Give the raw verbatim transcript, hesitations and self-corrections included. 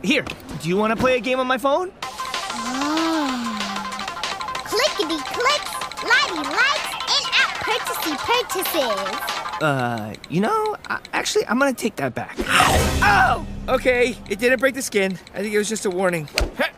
Here, do you want to play a game on my phone? Oh. Clickety clicks, lighty lights, in-app purchasey purchases. Uh, you know, I, actually, I'm gonna take that back. Oh! Okay, it didn't break the skin. I think it was just a warning.